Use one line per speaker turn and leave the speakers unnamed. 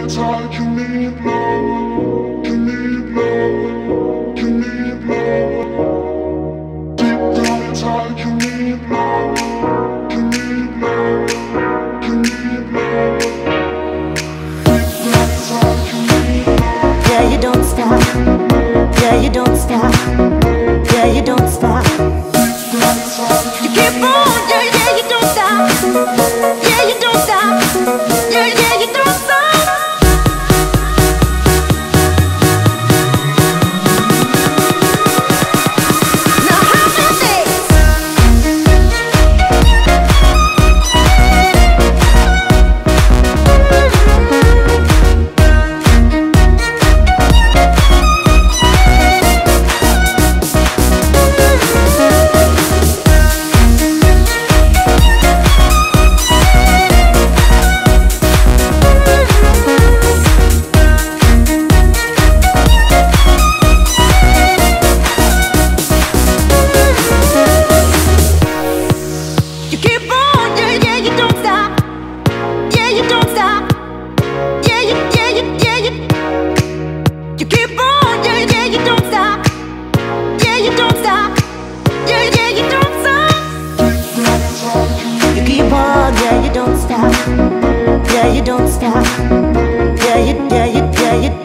inside, you need love, you need love, you need love. Deep down inside, you need love, you need love, you need love. Deep down inside, you need love.
Yeah, you don't stop. Yeah, you don't stop. Yeah, you don't stop. You keep on. Yeah, yeah, you don't stop. Yeah, you don't stop. Yeah, yeah, you don't stop. Now how many days? You keep on, yeah, yeah, you don't stop. Yeah, you don't stop. Yeah, you keep on, yeah, yeah, you don't stop. Yeah, you don't stop. Yeah, yeah, you don't stop. You keep on, yeah, you don't stop. Yeah, you don't stop. Yeah, you